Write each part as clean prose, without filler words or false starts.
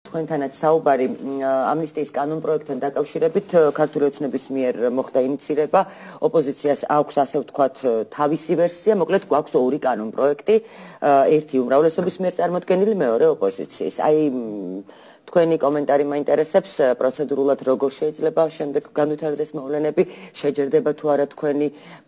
თქვენთანაც საუბარი ამნისტიის კანონპროექტთან დაკავშირებით ქართული ოცნების მიერ მოხდა ინიციირება ოპოზიციას აქვს ასე ვთქვათ თავისი ვერსია მოკლედ გვაქვს ორი კანონპროექტი ერთი უმრავლესობის მიერ წარმოდგენილი მეორე ოპოზიციის აი თქვენი კომენტარი მაინტერესებს პროცედურულად როგორ შეიძლება შემდეგ განვითარდეს მოვლენები შეჯერდება თუ არა თქვენი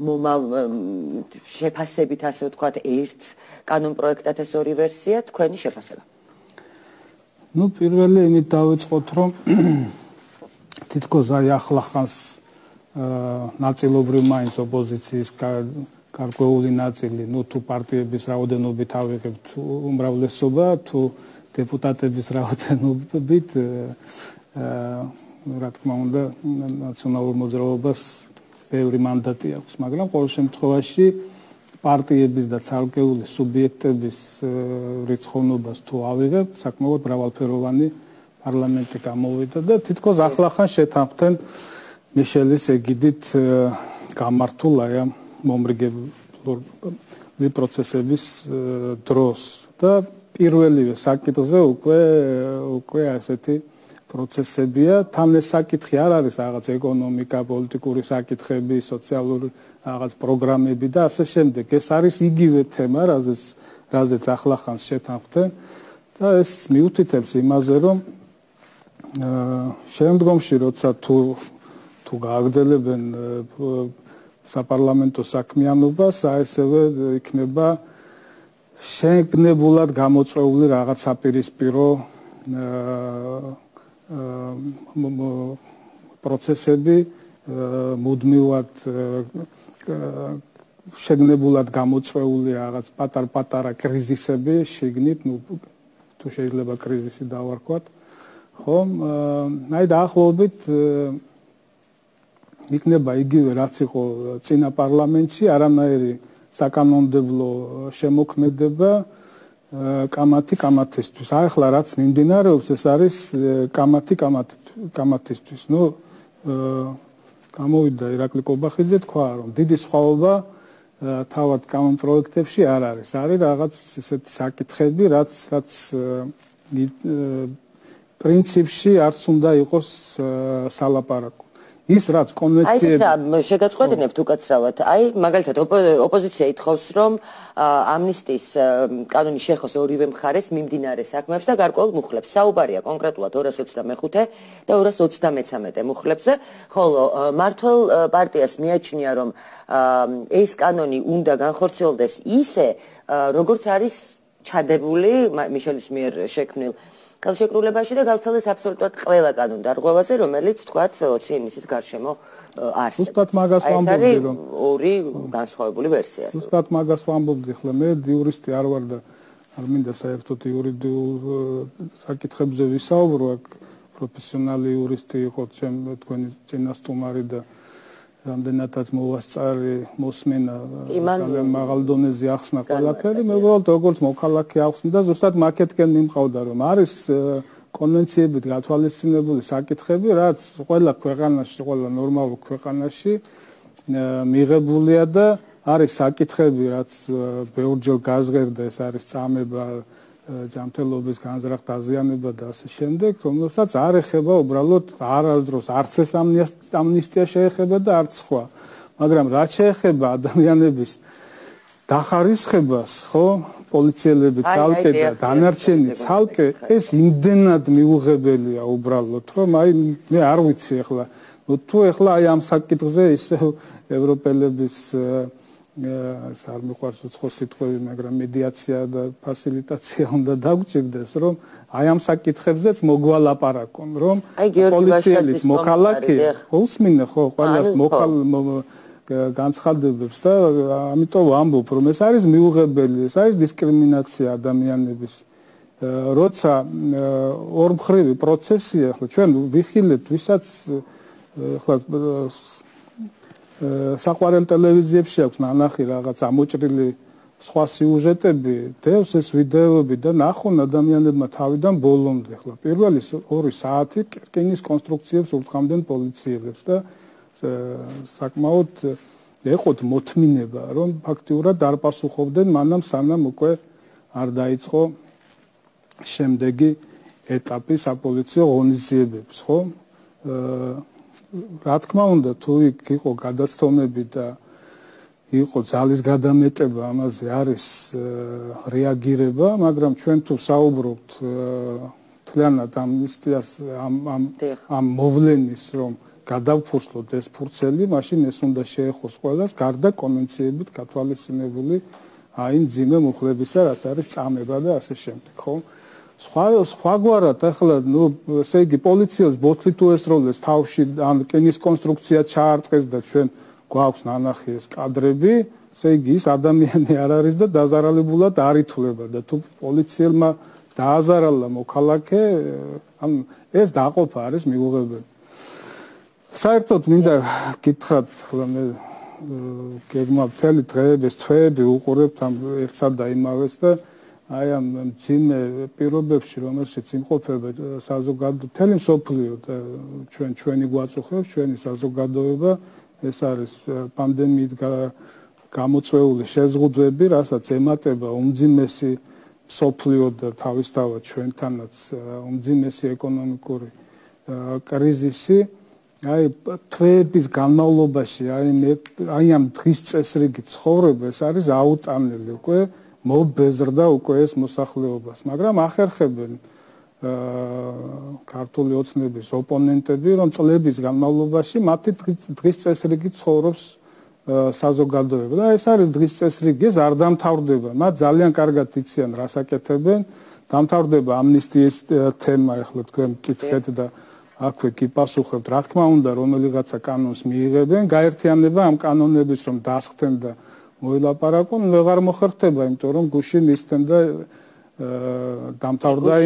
შეფასებით ასე ვთქვათ ერთ კანონპროექტად ეს ორი ვერსია თქვენი შეფასება Ну, პირველი იმით დავიწყოთ, რომ თითქოს აი ახლახანს ნაწილობრივ მაინც ოპოზიციის გარკვეული ნაწილი, ну, თუ პარტიების რაოდენობით ავიღებთ უმრავლესობა, თუ დეპუტატების რაოდენობით, რა თქმა უნდა, ნაციონალურ მოძრაობას ბევრი მანდატი აქვს, მაგრამ ყოველ შემთხვევაში პარტიების და ცალკეული სუბიექტების რიცხოვნობას თუ ავიღებთ, საკმაოდ მრავალფეროვანი პარლამენტი გამოვიდა და თითქოს ახლახან შეთანხმდნენ მიშელის ეგიდით გამართულ აი ამ მომრიგებლური პროცესების დროს და პირველივე საკითხზე უკვე ასეთი პროცესებია, თან ეს საკითხი არ არის რაღაც ეკონომიკა, პოლიტიკური საკითხები, სოციალური რაღაც პროგრამები და ასე შემდეგ. ეს არის იგივე თემა, რაზეც ახლახანს შეთანხმდნენ და ეს მიუთითებს იმაზე, რომ შემდგომში როცა თუ გააგრძელებენ საპარლამენტო საქმიანობას, ესევე იქნება შეგნებულად გამოწვეული რაღაც საპირისპირო პროცესები მუდმივად შეგნებულად გამოწვეული რაღაც პატარ-პატარა კრიზისები შეგნით, ну, თუ შეიძლება კრიზისი დავარქვათ, ხომ? აი დაახლოებით იქნება იგივე რაც იყო წინა პარლამენტში, არანაირი საკანონმდებლო შემოქმედება კამათისთვის. აი ახლა რაც მიმდინარეობს, ეს არის კამათისთვის. ну, გამოვიდა ირაკლი კობახიძე თქვა, რომ დიდი სხვაობა თავად კანონპროექტებში არ არის. არის რაღაც ესეთი საკითხები, რაც პრინციპში არც უნდა იყოს სალაპარაკო. ის რაც კონვენციები აი შეგაწყვეტინებთ უკაცრავად. აი მაგალითად ოპოზიცია ითხოვს რომ ამნისტიის კანონი შეხოს ორივე მხარეს მიმდინარე საქმეებს და გარკვეულ მუხლებს. საუბარია კონკრეტულად 225 და 233 მუხლებზე, ხოლო მართლ პარტიას მიაჩნია რომ ეს კანონი უნდა განხორციელდეს ისე როგორც არის ჩადებული მიშელის მიერ შექმნილ ხელშეკრულებაში და გავრცელდეს აბსოლუტურად ყველა კანონდარღვევაზე, რომელიც თქვათ 20 იმისის გარშემო არსებობს. ზუსტად მაგას ვამბობდი, რომ ორი განსხვავებული ვერსია. ზუსტად მაგას ვამბობდი, ხლა მე იურისტი არ ვარ და არ მინდა საერთოდ იურიდიულ საკითხებზე ვისაუბრო, აქ პროფესიონალი იურისტი იყო თქვენი წინასწომარი და რამდენადაც მოვასწარი მოსმენა ძალიან მაღალ დონეზე ახსნა ყველაფერი, მე უბრალოდ როგორც მოქალაქე ახსნა და ზუსტად მაკეთკენ მიმყავდა რომ არის კონვენციებით გათვალისწინებული საკითხები, რაც ყველა ქვეყანაში, ყველა ნორმალურ ქვეყანაში მიღებულია და არის საკითხები, რაც ბევრჯერ გაზღერდა, ეს არის წამება, ჯანმრთელობის განზრახ დაზიანება და ასე შემდეგ, რომელსაც არ ეხება უბრალოდ არასდროს არც ეს ამნისტია შეეხება და არც სხვა. მაგრამ რაც შეეხება ადამიანების დახარისხებას, ხო, პოლიციელები ცალკე და დანარჩენი ცალკე, ეს იმდენად მიუღებელია უბრალოდ, რომ აი მე არ ვიცი ახლა, თუ ახლა აი ამ საკითხზე ისე ევროპელების ეს არ მიყვარს უცხო სიტყვები, მაგრამ მედიაცია და ფასილიტაცია უნდა დაგვჭირდეს, რომ აი ამ საკითხებზეც მოგვალაპარაკონ, რომ პოლიციელის მოქალაქე უსმინე ხო ყველას განცხადებებს და ამიტომ ვამბობ, რომ ეს არის მიუღებელი, ეს არის დისკრიმინაცია ადამიანების. როცა ორმხრივი პროცესია, ხო ჩვენ ვიხილეთ ვისაც ხო საყვარელ ტელევიზიებში აქვს ნანახი რაღაც ამოჭრილი სხვა სიუჟეტები, დევს ეს ვიდეოები და ნახონ ადამიანებმა თავიდან ბოლომდე. ხო პირველი 2 საათი რკინის კონსტრუქციებს ურთმამდნენ პოლიციელებს და საკმაოდ ეყოთ მოთმინება, რომ ფაქტიურად არ პასუხობდნენ მანამ სანამ უკვე არ დაიწყო შემდეგი ეტაპი საპოლიციო ღონისძიებების, ხო? რა თქმა უნდა, თუ იქ იყო გადაცდომები და იყო ძალის გადამეტება, ამაზე არის რეაგირება, მაგრამ ჩვენ თუ საუბრობთ თლიანად ამნისტიას ამ მოვლენის, რომ გადავფურცლოთ ეს ფურცელი, მაშინ ეს უნდა შეეხოს ყველას, გარდა კონვენციებით გათვალისწინებული აი მძიმე მუხლებისა, რაც არის წამება და ასე შემდეგ, ხო? სხვაგვარად ახლა, ესე იგი, პოლიციას ბოთლით უესროლეს თავში, ან კენის კონსტრუქცია ჩაარტყეს და ჩვენ გვაქვს ნანახი ეს კადრები, ესე იგი, ის ადამიანი არ არის და დაზარალებულად არ ითვლება და თუ პოლიციელმა დააზარალა მოქალაქე, ან ეს დაყოფა არის მიუღებელი. საერთოდ მინდა გითხრათ, ხოლმე მე გეგმა მთელი დღეების თვეები უყურებთ ამ ერთსა და იმავეს და აი ამ მძიმე პირობებში, რომელშიც იმყოფება საზოგადო მთელი მსოფლიო და ჩვენი გვაწუხებს, ჩვენი საზოგადოება, ეს არის პანდემიით გამოწვეული შეზღუდვები, რასაც ემატება უმძიმესი მსოფლიო და თავისთავად ჩვენთანაც უმძიმესი ეკონომიკური კრიზისი. აი თვეების განმავლობაში აი ამ დღის წესრიგი ცხოვრება ეს არის აუტანელი უკვე მობეზრდა უკვე ეს მოსახლეობას, მაგრამ ახერხებენ ქართული ოცნების ოპონენტები, რომ წლების განმავლობაში მათი დღის წესრიგი ცხოვრობს საზოგადოება და ეს არის დღის წესრიგი, ეს არ დამთავრდება. მათ ძალიან კარგად იციან რას აკეთებენ, დამთავრდება ამნისტიის თემა, ახლა თქვენ მკითხეთ და აქვე კი პასუხებთ, რა თქმა უნდა, რომელიღაცა კანონს მიიღებენ, გაერთიანება ამ კანონების რომ დასხდნენ და მოილაპარაკონ, ვეღარ მოხერხდება, იმიტომ რომ გუშინ ისწენ და დამთავრდა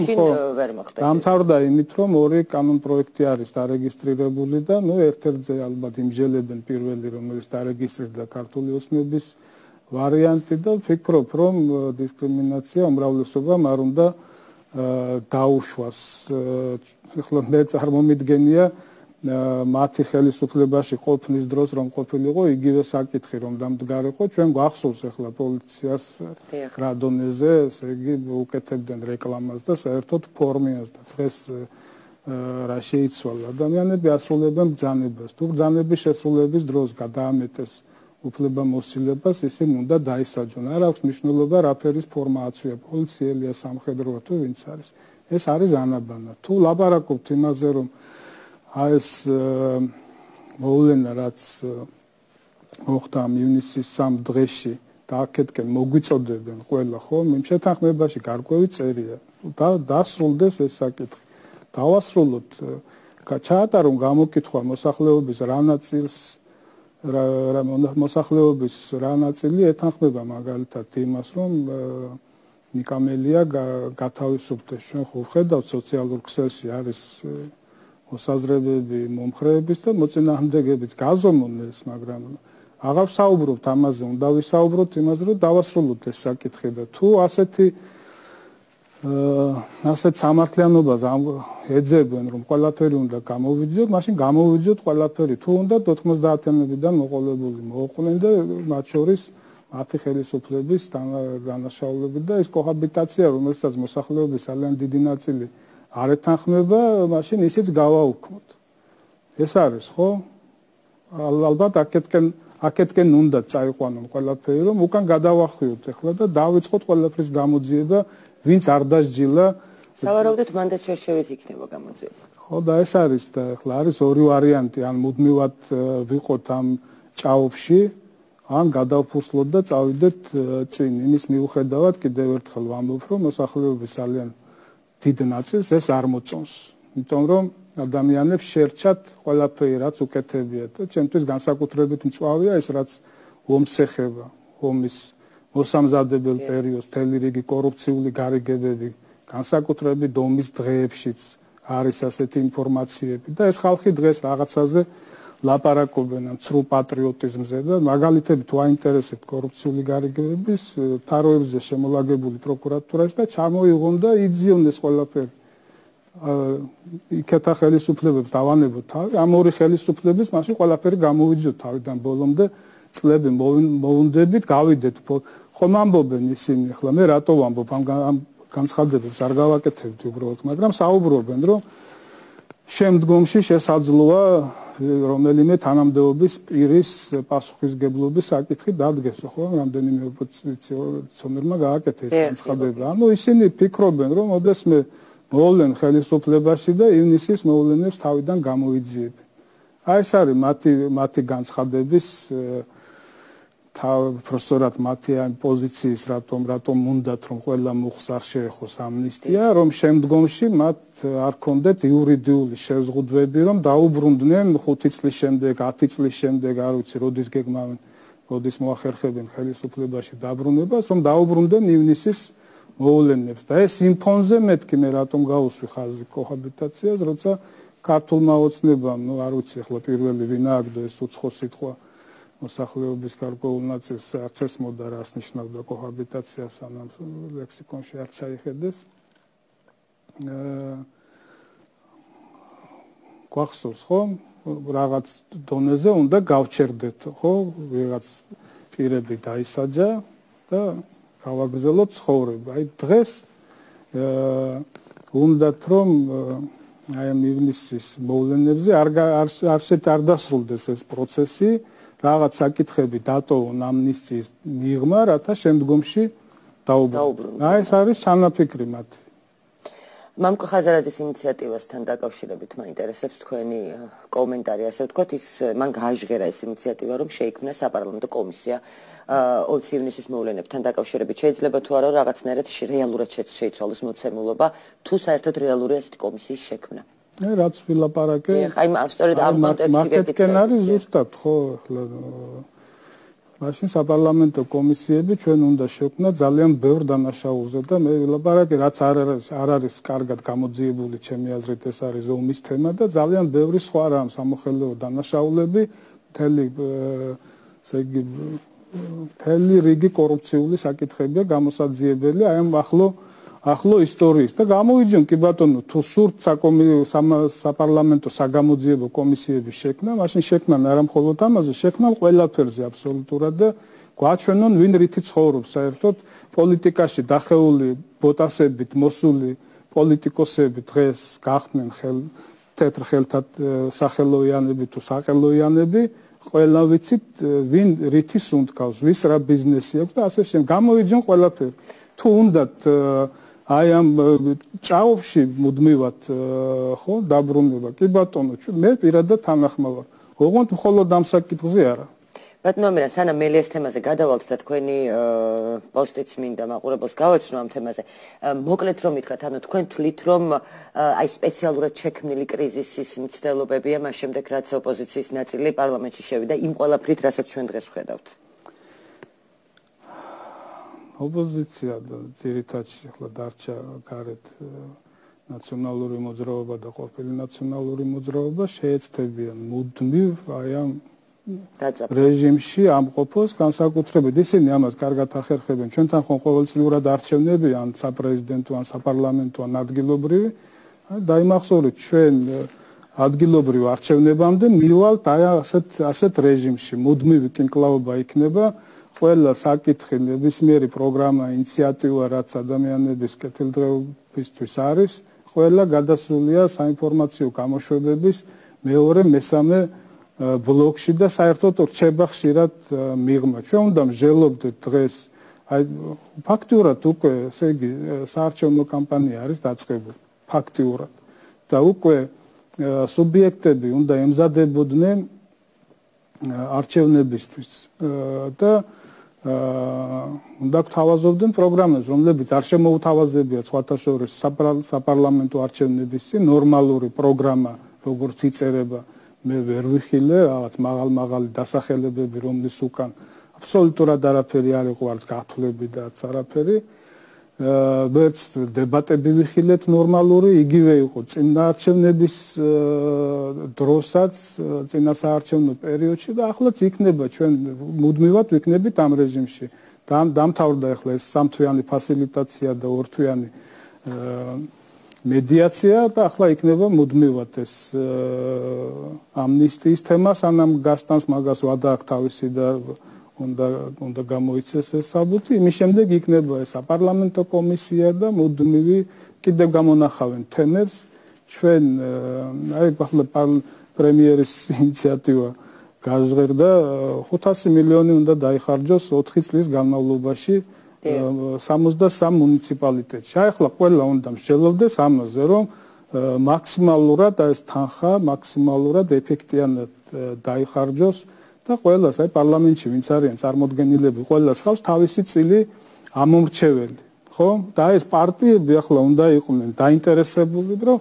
იმით, რომ ორი კანონ პროექტი არის დარეგისტრირებული და ერთ-ერთზე ალბათ იმჟელებენ პირველი, რომელიც დარეგისტრირდა ქართული ოცნების ვარიანტი და ვფიქრობ, რომ დისკრიმინაცია უმრავლესობამ არ უნდა დაუშვას. ახლა მე წარმომიდგენია მათი ხელისუფლებაში ყოფნის დროს რომ ყოფილიყო იგივე საკითხი რომ დამდგარიყო, ჩვენ გვახსოვს ახლა პოლიციას რა დონეზე, ესე იგი უკეთებდნენ რეკლამას და საერთოდ ფორმიას და დღეს რა შეიცვალა. ადამიანები ასრულებენ ბრძანებას. თუ ბრძანების შესრულების დროს გადაამეტეს უფლებამოსილებას, ისინი უნდა დაისაჯონ. არ აქვს მნიშვნელობა რა ფერის ფორმა აცვია, პოლიციელია, სამხედროა თუ ვინც არის. ეს არის ანაბანა. თუ ლაპარაკობთ იმაზე, რომ ეს მოვლენა, რაც მოხდა ივნისის 3 დღეში და აქეთკენ მოგვიწოდებენ ყველა, ხო? იმ შეთანხმებაში გარკვევი წერია. დასრულდეს ეს საკითხი. დავასრულოთ, ჩაატარონ გამოკითხვა მოსახლეობის რა ნაწილს მოსახლეობის რა ნაწილი ეთანხმება მაგალითად იმას, რომ ნიკამელია გათავისუფლდეს. ჩვენ ხო ვხედავთ სოციალურ ქსელში არის მოსაზრებები მომხრეების და მოწინააღმდეგეების გაზომონეს, მაგრამ აღარ საუბრობთ ამაზე, უნდა ვისაუბროთ იმაზე, რომ დავასრულოთ ეს საკითხი და თუ ასეთ სამართლიანობას ეძებენ, რომ ყველაფერი უნდა გამოვიძიოთ, მაშინ გამოვიძიოთ ყველაფერი. თუ უნდა 90-იანებიდან მოყოლებული მოყვნენ და მათ შორის მათი ხელისუფლების დანაშაულებით და ეს კოჰაბიტაცია, რომელსაც მოსახლეობის ძალიან დიდი ნაწილი არ ეთანხმება, მაშინ ისიც გავაუქმოთ. ეს არის, ხო? ალბათ აქეთკენ უნდა წაიყვანონ ყველაფერი, რომ უკან გადავახვიოთ ახლა და დავიწყოთ ყველაფრის გამოძიება, ვინც არ დასჯილა. სავარაუდოდ მანდატ შერშევით იქნება გამოძიება. ხო, და ეს არის და ახლა არის ორი ვარიანტი, ან მუდმივად ვიყოთ ამ ჭაობში, ან გადავფურცლოთ და წავიდეთ წინ. იმის მიუხედავად კიდევ ერთხელ ვამბობ, რომ მოსახლეობის ძალიან დიდ ნაწილს ეს არ მოწონს. იმიტომ რომ ადამიანებს შერჩათ ყველაფერი, რაც უკეთებია და ჩემთვის განსაკუთრებით მწვავეა ეს, რაც ომს ეხება, ომის მოსამზადებელ პერიოდს, მთელი რიგი კორუფციული გარიგებები, განსაკუთრებით ომის დღეებშიც არის ასეთი ინფორმაციები და ეს ხალხი დღეს რაღაცაზე ლაპარაკობენ ამ ცრუ პატრიოტიზმზე და მაგალითები თუ აინტერესებთ კორუფციული გარიგებების, თაროებზე შემოლაგებული პროკურატურაში და ჩამოიღონ და იძიონ ეს ყველაფერი. იქეთა ხელისუფლებებს დავანებოთ თავი, ამ ორი ხელისუფლების მაშინ ყველაფერი გამოვიძიოთ თავიდან ბოლომდე წლები მოვუნდებით, გავიდეთ. ხომ ამბობენ ისინი, ახლა მე რატო ვამბობ ამ განცხადებებს არ გავაკეთებთ უბრალოდ, მაგრამ საუბრობენ, რომ შემდგომში შესაძლოა რომელიმე თანამდებობის პირის პასუხისგებლობის საკითხი დადგეს, ხო, რამდენიმე ოპოზიционერმა გააკეთა ეს განცხადება. ანუ ისინი ფიქრობენ, რომ ოდესმე მოვლენ ხელისუფლებაში და ივნისის მოვლენებს თავიდან გამოიძიებენ. აი ეს არის მათი განცხადების პროფესორად მათი პოზიციის რატომ უნდათ რომ ყველა მუხს არ შეეხოს ამნისტია, რომ შემდგომში მათ არ ქონდეთ იურიდიული შეზღუდვები, რომ დაუბრუნდნენ 5 წლის შემდეგ, 10 წლის შემდეგ, არ ვიცი, როდის გეგმავენ, როდის მოახერხებენ ხელისუფლებაში დაბრუნებას, რომ დაუბრუნდნენ ივნისის მოვლენებს. და ეს იმ ფონზე მეთქი მე რატომ გავუსვი ხაზი კოჰაბიტაციას, როცა ქართულმა ოცნებამ, არ ვიცი, ახლა პირველი ვინ ააგდო ეს უცხო სიტყვა მოსახლეობის გარკვეულ ნაწილს არც ესმოდა რას ნიშნავდა კოჰაბიტაცია, სანამ ლექსიკონში არ ჩაიხედეს. გვახსოვს, ხო? რაღაც დონეზე უნდა გავჩერდეთ, ხო? ვიღაც პირები დაისაჯა და გავაგრძელოთ ცხოვრება. აი დღეს უნდათ რომ აი ამ ივნისის მოვლენებზე არ დასრულდეს ეს პროცესი, რაღაც საკითხები დატოვონ ამნისტიის მიღმა, რათა შემდგომში დაუბრუნდეთ. აი ეს არის ჩანაფიქრი მათი. მამკო ხაზარაძის ინიციატივასთან დაკავშირებით მაინტერესებს თქვენი კომენტარი, ასე ვთქვათ, მან გააჟღერა ეს ინიციატივა, რომ შეიქმნა საპარლამენტო კომისია 20 ივნისის მოვლენებთან დაკავშირებით. შეიძლება თუ არა რაღაცნაირად რეალურად შეიცვალოს მოცემულობა, თუ საერთოდ რეალურია ესეთი კომისიის შექმნა. რაც ვილაპარაკე. აი, სწორედ ამ კონტექსტში მაკეთკენ არის ზუსტად, ხო, ახლა მაშინ საპარლამენტო კომისიები ჩვენ უნდა შევქმნათ ძალიან ბევრ დანაშაულზე და მე ვილაპარაკე, რაც არ არის კარგად გამოძიებული, ჩემი აზრით ეს არის ომის თემა და ძალიან ბევრი სხვა რამ სამოხელეო დანაშაულები, მთელი რიგი კორუფციული საკითხებია გამოსაძიებელი აი ამ ახლო ისტორიის და გამოიძიონ კი ბატონო თუ სურთ საპარლამენტო საგამოძიებო კომისიების შექმნა, მაშინ შექმნან არა მხოლოდ ამაზე, შექმნან ყველაფერზე აბსოლუტურად და გვაჩვენონ ვინ რითი ცხოვრობს საერთოდ პოლიტიკაში დახეული ბოტასებით მოსული პოლიტიკოსები დღეს გახდნენ თეთრ ხელთა სახელოიანები თუ საყელოიანები, ყველა ვიცით ვინ რითი სუნთქავს, ვის რა ბიზნესი აქვს და ასე შემდეგ. გამოიძიონ ყველაფერი. თუ უნდათ აი ამ ჭაობში მუდმივად ხო დაბრუნება, კი ბატონო, მე პირადად თანახმავარ. ოღონდ მხოლოდ ამ საკითხზე არა. ბატონო მერე, სანამ მელიას თემაზე გადავალთ და თქვენი პოსტიც მინდა მაყურებელს გავაცნო ამ თემაზე. მოკლედ რომ ითხრათ, ანუ თქვენ თვლით რომ აი სპეციალურად შექმნილი კრიზისის მცდელობებია მას შემდეგ რაც ოპოზიციის ნაწილი პარლამენტში შევიდა იმ ყველაფრით, რასაც ჩვენ დღეს ვხედავთ. ოპოზიცია და ძირითადად ახლა დარჩა გარეთ ნაციონალური მოძრაობა და ყოფილი ნაციონალური მოძრაობა შეეცდებიან მუდმივ აი ამ რეჟიმში ამყოფოს განსაკუთრებით ისინი ამას კარგად ახერხებენ ჩვენთან ხომ ყოველწლიურად არჩევნები ან საპრეზიდენტო ან საპარლამენტო ან ადგილობრივი დაიმახსოვრეთ ჩვენ ადგილობრივ არჩევნებამდე მივალთ აი ასეთ რეჟიმში მუდმივი კინკლაობა იქნება ყველა საკითხი ნებისმიერი პროგრამა ინიციატივა რაც ადამიანების კეთილდღეობისთვის არის ყველა გადასულია საინფორმაციო გამოშვებების მეორე მესამე ბლოკში და საერთოდ რჩება ხშირად მიღმა. ჩვენ უნდა მსჯელობდეთ დღეს აი ფაქტიურად უკვე ესე იგი საარჩევნო კამპანია არის დაწყებული ფაქტიურად და უკვე სუბიექტები უნდა ემზადებოდნენ არჩევნებისთვის და უნდა გთავაზობდნენ პროგრამებს, რომლებიც არ შემოუთავაზებიათ სხვათა შორის საპარლამენტო არჩევნების ნორმალური პროგრამა, როგორც იწერება, მე ვერ ვიხილე, რაღაც მაღალ-მაღალი დასახელებები, რომლის უკან აბსოლუტურად არაფერი არ იყო, არც გათვლები და არც არაფერი. ვერც დებატები ვიხილეთ ნორმალური, იგივე იყო წინაარჩევნების დროსაც, წინასაარჩევნო პერიოდში და ახლაც იქნება ჩვენ მუდმივად ვიქნებით ამ რეჟიმში. დამთავრდა ახლა ეს სამთვიანი ფასილიტაცია და ორთვიანი მედიაცია და ახლა იქნება მუდმივად ეს ამნისტიის თემა, სანამ გასტანს მაგას ვადა აქვს თავისი და უნდა გამოიცეს ეს საბუთი, იმის შემდეგ იქნება ეს საპარლამენტო კომისია და მუდმივი კიდევ გამონახავენ თემებს. ჩვენ აი ახლა პრემიერის ინიციატივა გაჟღერდა 500 მილიონი უნდა დაიხარჯოს 4 წლის განმავლობაში 63 მუნიციპალიტეტში. აი ახლა ყველა უნდა მსჯელობდეს ამაზე, რომ მაქსიმალურად ეს თანხა მაქსიმალურად ეფექტიანად დაიხარჯოს და ყველას აი პარლამენტში ვინც არიან წარმოდგენილები ყველას ხავს თავისი წილი ამომრჩეველი, ხო? და ეს პარტიები ახლა უნდა იყვნენ დაინტერესებული, რომ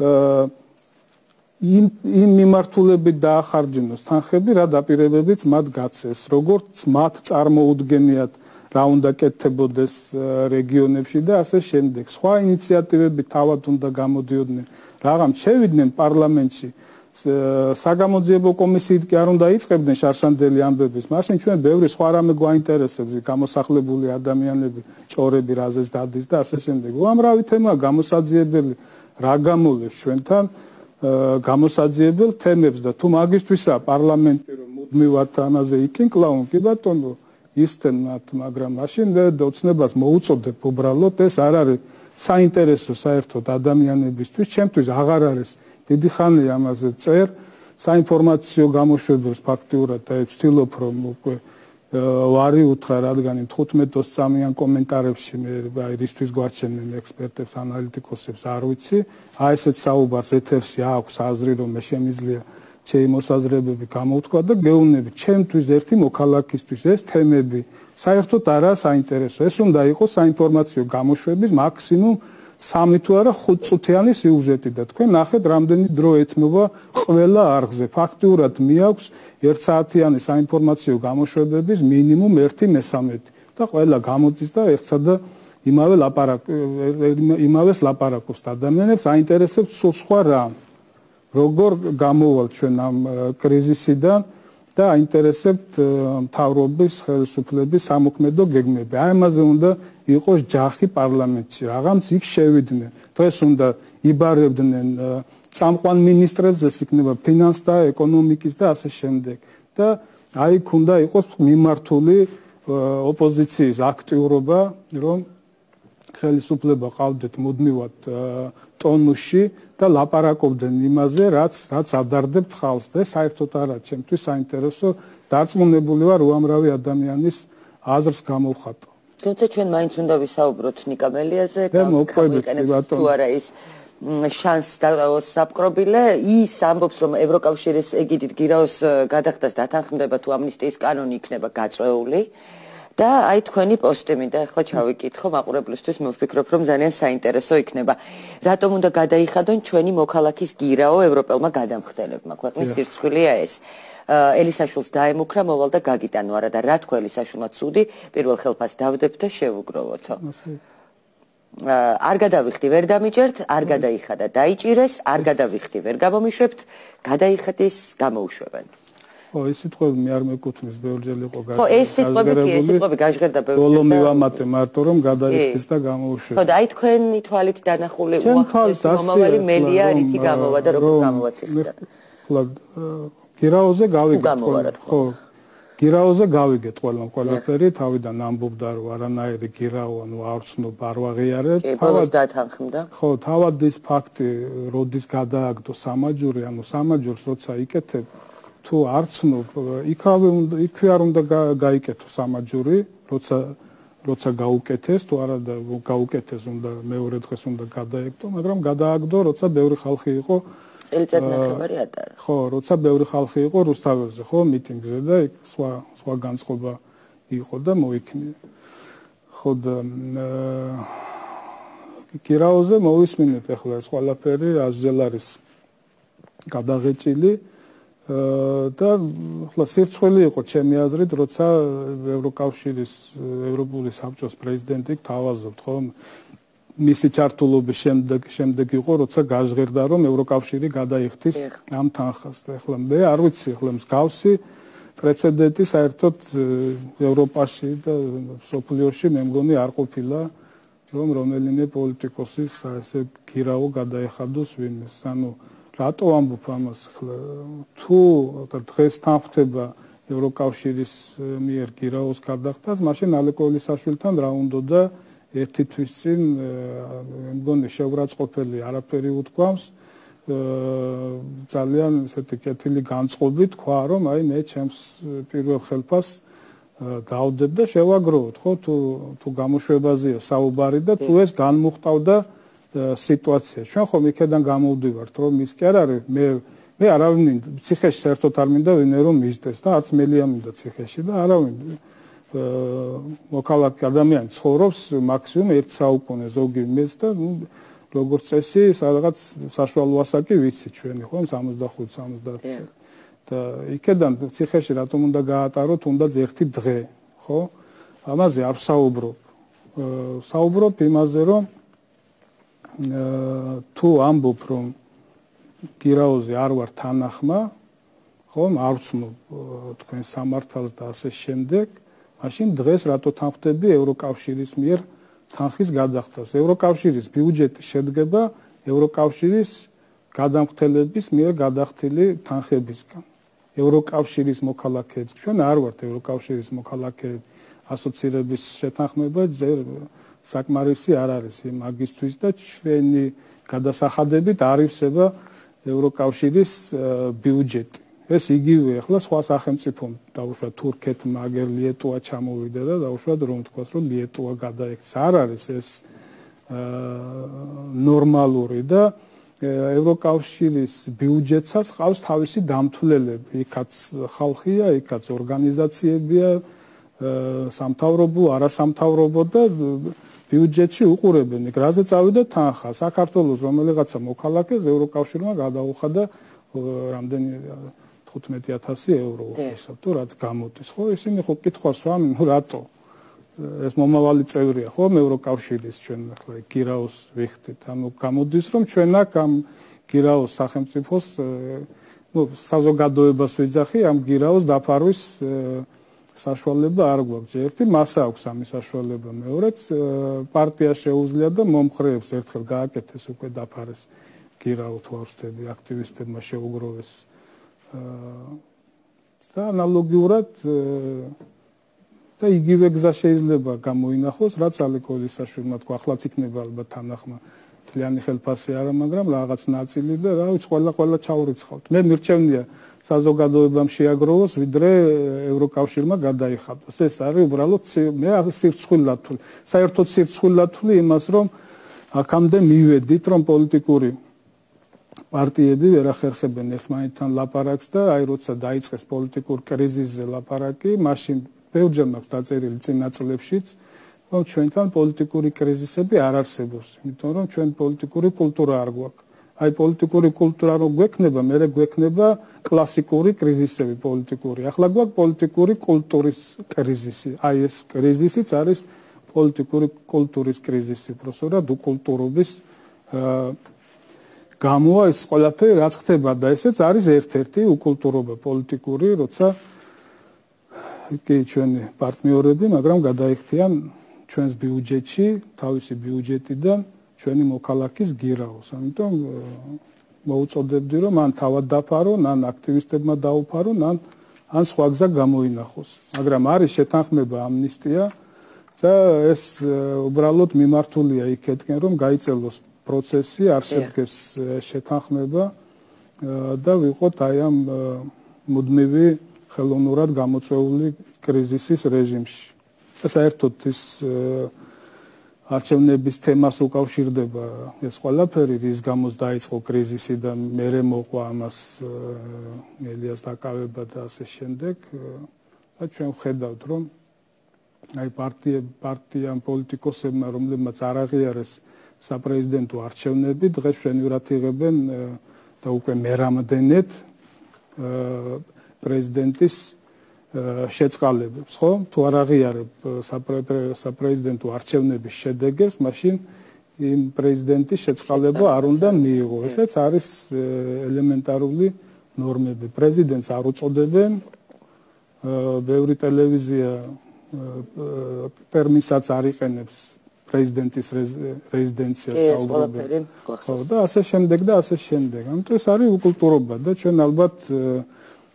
იმ მიმართულებით დაახარჯინოს თანხები, რა დაპირებებიც მათ გაცეს, როგორც მათ წარმოუდგენიათ რა უნდა კეთებოდეს რეგიონებში და ასე შემდეგ. სხვა ინიციატივები თავად უნდა გამოდიოდნენ, რაღაც შევიდნენ პარლამენტში. საგამოძიებო კომისიით კი არ უნდა იწყებდნენ შარშანდელი ამბების. მაშინ ჩვენ ბევრი სხვა რამე გვაინტერესებს, გამოსახლებული ადამიანები, ჭორები რაზეც დადის და ასე შემდეგ. უამრავი თემაა გამოსაძიებელი, რა გამოლეს ჩვენთან გამოსაძიებელ თემებს და თუ მაგისთვისაა პარლამენტი რომ მუდმივად ამაზე იქინკლავონ, კი ბატონო ისთენ მათ, მაგრამ მაშინ დოცნებას მოუწოდებ უბრალოდ ეს არ არის საინტერესო საერთოდ ადამიანებისთვის, ჩემთვის აღარ არის დიდი ხანი ამაზე წერ საინფორმაციო გამოშვებებს ფაქტიურად და ვცდილობ რომ უკვე ვარი უთხრა, რადგან 15-20-წამიან კომენტარებში მე აი რისთვის გვაჩენენ ექსპერტებს, ანალიტიკოსებს არ ვიცი, აი ესეთ საუბარს ეთერში აქვს აზრი რომ მე შემიძლია ჩემი მოსაზრებები გამოვთქვა და გეუბნები ჩემთვის ერთი მოქალაქისთვის ეს თემები საერთოდ არაა საინტერესო. ეს უნდა იყოს საინფორმაციო გამოშვების მაქსიმუმ 3 თუ არა 5 წუთიანი სიუჟეტი და თქვენ ნახეთ რამდენი დრო ეთმობა ყველა არხზე. ფაქტიურად მიაქვს 1 საათიანი საინფორმაციო გამოშვებების მინიმუმ 1/13 და ყველა გამოდის და ერთსა და იმავეს ლაპარაკობს ადამიანებს აინტერესებს სულ სხვა რა. როგორ გამოვალთ ჩვენ ამ კრიზისიდან და აინტერესებთ მთავრობის, ხელისუფლების სამოქმედო გეგმები. აი ამაზე უნდა იყოს ჯახი პარლამენტში, რაღაც იქ შევიდნენ. დღეს უნდა იბარებდნენ წამყვან მინისტრებს, ეს იქნება ფინანს და ეკონომიკის და ასე შემდეგ. და აი იქ უნდა იყოს მიმართული ოპოზიციის აქტიურობა, რომ ხელისუფლება ყავდეთ მუდმივად ტონუსში და ლაპარაკობდნენ იმაზე, რაც ადარდებთ ხალხს და საერთოდ არა ჩემთვის საინტერესო დარწმუნებული ვარ უამრავი ადამიანის აზრს გამოვხატო. თუმცა ჩვენ მაინც უნდა ვისაუბროთ ნიკა მელიაზე, გამოვიყენებთ თუ არა ის შანსს და საპყრობილე, ის ამბობს რომ ევროკავშირის ეგიდით გირაოს გადახდას დათანხმდება თუ ამნისტიის კანონი იქნება გაწეული. და აი თქვენი პოსტი მინდა ახლა ჩავიკითხო მაყურებლისთვის, მოვფიქრობ რომ ძალიან საინტერესო იქნება. რატომ უნდა გადაიხადონ ჩვენი მოქალაქის გირაო ევროპელმა გადამხდელებმა? ქვეყნის სირცხვილია ეს. ელისაშვილს დაემუქრა, მოვალ და გაგიტანო არა და რა თქვა ელისაშვილმა ცუდი, პირველ ხელფას დავდებ და შევუგროვოთო. არ გადავიხდი, ვერ დამიჯერთ, არ გადაიხადა, დაიჭირეს, არ გადავიხდი, ვერ გამომიშვებთ, გადაიხადის, გამოუშვებენ. ხო, ეს სიტყვები მე არ მეკუთვნის, ბევრჯერ იყო გაჟღერებული. ხო, ეს სიტყვები გაჟღერდა ბევრჯერ. ბოლო მივამატე მარტო რომ გადაიხდეს და გამოუშვეს. ხო, და აი თქვენი თვალით დანახული უახლოესი მომავალი მელია რითი გამოვა და როგორ გამოვაცილდა. ხო, გირაოზე გავიგეთ. ხო. გირაოზე გავიგეთ ყველაფერი, თავიდან ამბობდა რომ არანაირი გირაო, ანუ არ ვცნობ, არ ვაღიარებ. თავად დათანხმდა. ხო, თავად ის ფაქტი, როდის გადააგდო სამაჯური, ანუ სამაჯურს როცა იკეთებ თუ არ ცნობ, იქვე არ უნდა გაიკეთო სამაჯური, როცა გაუკეთეს, თუ არა და გაუკეთეს, უნდა მეორე დღეს უნდა გადაეგდო, მაგრამ გადააგდო, როცა ბევრი ხალხი იყო წელიწადნახევარი ატარა. ხო, როცა ბევრი ხალხი იყო რუსთაველზე, ხო, მიტინგზე და იქ სხვა განწყობა იყო და მოიქნია. ხო და გირაოზე მოვისმინეთ ახლა ეს ყველაფერი აზრზე არის გადაღეჭილი. და ახლა სირცხვილი იყო ჩემი აზრით, როცა ევროკავშირის ევროპული საბჭოს პრეზიდენტი თავაზობთ, ხო? მისი ჩართულობის შემდეგ იყო, როცა გაჟღერდა, რომ ევროკავშირი გადაიხდის ამ თანხას. და ახლა მე არ ვიცი, ახლა მსგავსი პრეცედენტი საერთოდ ევროპაში და სოფლიოში მე მგონი არ ყოფილა, რომ რომელიმე პოლიტიკოსის ესე გირაო გადაეხადოს ვინმეს. ანუ რატო ამბობ ამას ახლა? თუ დღეს თანხდება ევროკავშირის მიერ გირაოს გადახდას, მაშინ ალე კოილისაშვილთან რა უნდოდა ერთი თვის წინ მგონი შეურაცხყოფელი არაფერი უთქვამს ძალიან ესეთი კეთილი განწყობით თქვა რომ აი მე ჩემს პირველ ხელფას გავდებ და შევაგროვოთ ხო თუ გამოშვებაზეა საუბარი და თუ ეს განმუხტავდა სიტუაცია ჩვენ ხომ იქიდან გამოვდივართ რომ ის კი არ არის მე არავინ ციხეში საერთოდ არ მინდა ვინმე რომ მისდეს და არც მელია მინდა ციხეში და არავინ მოქალაქე ადამიანი ცხოვრობს მაქსიმუმ 1 საუკუნე ზოგი მეც და როგორც წესი სადღაც საშუალო ასაკი ვიცი ჩვენი ხო 65-70 და იქიდან ციხეში რატომ უნდა გაატაროთ თუნდაც ერთი დღე ხო ამაზე არ საუბრობ იმაზე რომ თუ ამბობ რომ გირაოზე არ ვარ თანახმა ხო არ ვცნობ თქვენ სამართალს და ასე შემდეგ მაშინ დღეს რატო თანხმდები ევროკავშირის მიერ თანხის გადახდას ევროკავშირის ბიუჯეტი შედგება ევროკავშირის გადამხდელების მიერ გადახდილი თანხებისგან ევროკავშირის მოქალაქეებს ჩვენ არ ვართ ევროკავშირის მოქალაქეები ასოცირების შეთანხმება ჯერ საკმარისი არ არის მაგისთვის და ჩვენი გადასახადებით არ ივსება ევროკავშირის ბიუჯეტი ეს იგივე ახლა სხვა სახელმწიფომ დაუშვათ თურქეთმა აგერ ლიეტუვა ჩამოვიდა და დაუშვათ რომ თქვას რომ ლიეტუვა გადაიქცეს არ არის ეს ნორმალური და ევროკავშირის ბიუჯეტსაც ყავს თავისი დამთვლელები იქაც ხალხია იქაც ორგანიზაციებია სამთავრობო არასამთავრობო და ბიუჯეტში უყურებენ რაზე წავიდა თანხა საქართველოს რომელიღაცა მოქალაქეს ევროკავშირმა გადაუხადა რამდენი 15000 ევრო ისე თუ რაც გამოდის ხო ისინი ხო კითხავს ვამენ რატო ეს მომავალი წევრია ხო ევროკავშირის ჩვენ ახლა გირაოს ვიხდით ანუ გამოდის რომ ჩვენ აქ ამ გირაოს სახელმწიფოს საზოგადოებას ვიძახი ამ გირაოს დაფარვის საშუალება არ გვაქვს ერთი მასა აქვს ამის საშუალება მეორეც პარტია შეუძლია და მომხრეებს ერთხელ გააკეთეს უკვე დაფარეს გირაო თვალსწრები აქტივისტებმა შეუგროვეს და ანალოგიურად და იგივე გზა შეიძლება გამოინახოს რაც ალეკოილისაშვილმა თქვა ახლაც იქნება ალბათ თანახმა მთლიანი ხელფასი არა მაგრამ რაღაც ნაწილი და რა ვიცი ყველა ჩაურიცხავთ მე მირჩევნია საზოგადოებამ შეაგროვოს ვიდრე ევროკავშირმა გადაიხადოს ეს არის უბრალოდ მე სირცხვილათული საერთოდ სირცხვილათული იმას რომ აქამდე მივედით რომ პოლიტიკური პარტიები ვერ ახერხებენ ერთმანეთთან ლაპარაკს და აი როცა დაიწყეს პოლიტიკურ კრიზისზე ლაპარაკი მაშინ ბევრჯერ მაქვს დაწერილი წინა წლებშიც რომ ჩვენთან პოლიტიკური კრიზისები არ არსებობს იმიტომ რომ ჩვენ პოლიტიკური კულტურა არ გვაქვს აი პოლიტიკური კულტურა რო გვექნება მე გვექნება კლასიკური კრიზისები პოლიტიკური ახლა გვაქვს პოლიტიკური კულტურის კრიზისი აი ეს კრიზისიც არის პოლიტიკური კულტურის კრიზისი უბრალოდ უკულტურობის გამოა ეს ყველაფერი რაც ხდება და ესეც არის ერთ-ერთი უკულტურობა პოლიტიკური როცა კი ჩვენი პარტნიორები მაგრამ გადაიხდიან ჩვენს ბიუჯეტში თავისი ბიუჯეტიდან ჩვენი მოქალაქის გირაოს ამიტომ მოუწოდებდი რომ ან თავად დაფარონ ან აქტივისტებმა დაუფარონ ან სხვა გზა გამოინახოს მაგრამ არის შეთანხმება ამნისტია და ეს უბრალოდ მიმართულია იქეთკენ რომ გაიწელოს პროცესი არ შედგეს შეთანხმება და ვიყოთ აი ამ მუდმივი ხელოვნურად გამოწვეული კრიზისის რეჟიმში და საერთოდ ის არჩევნების თემას უკავშირდება ეს ყველაფერი რის გამოც დაიწყო კრიზისი და მერე მოყვა ამას მელიას დაკავება და ასე შემდეგ და ჩვენ ვხედავთ რომ აი პარტიამ პოლიტიკოსებმა რომლებმაც არ აღიარეს საპრეზიდენტო არჩევნები დღეს შენივრად იღებენ და უკვე მერამდენეთ პრეზიდენტის შეწყალებებს ხო თუ არ აღიარებ საპრეზიდენტო არჩევნების შედეგებს მაშინ იმ პრეზიდენტის შეწყალება არ უნდა მიიღო ესეც არის ელემენტარული ნორმები პრეზიდენტს არ უწოდებენ ბევრი ტელევიზია ტერმინსაც არ იყენებს პრეზიდენტის რეზიდენციას საუბრობენ ხო და ასე შემდეგ ამიტომ ეს არის უკულტურობა და ჩვენ ალბათ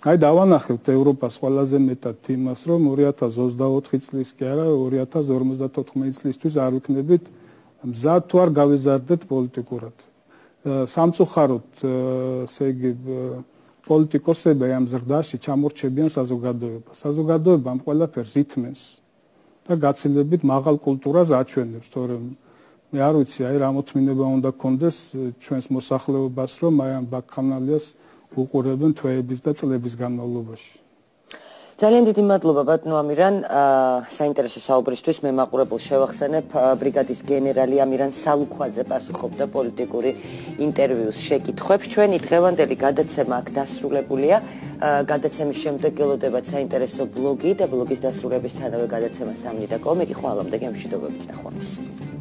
აი დავანახებთ ევროპას ყველაზე მეტად იმას, რომ 2024 წლის კი არა, 2054 წლისთვის არ ვიქნებით მზად თუ არ გავიზარდეთ პოლიტიკურად. სამწუხაროდ, ესე იგი, პოლიტიკოსები ამ ზრდაში ჩამორჩებიან საზოგადოებას. საზოგადოება ამ ყველაფერს ითმენს და გაცილებით მაღალ კულტურას აჩვენებს, თორემ მე არ ვიცი, აი რა მოთმინება უნდა გქონდეს ჩვენს მოსახლეობას, რომ აი ამ ბაქხანალიას უყურებენ თვეების და წლების განმავლობაში. ძალიან დიდი მადლობა ბატონო ამირან, საინტერესო საუბრისთვის. მე მაყურებელს შევახსენებ, ბრიგადის გენერალი ამირან სალუქვაძე პასუხობდა პოლიტიკური ინტერვიუს შეკითხვებს. ჩვენი დღევანდელი გადაცემა აქ დასრულებულია. გადაცემის შემდეგ გელოდებათ საინტერესო ბლოგი და ბლოგის დასრულებისთანავე გადაცემა 3:00 მე კი ხვალამდე გემშვიდობებით ნახვამდის.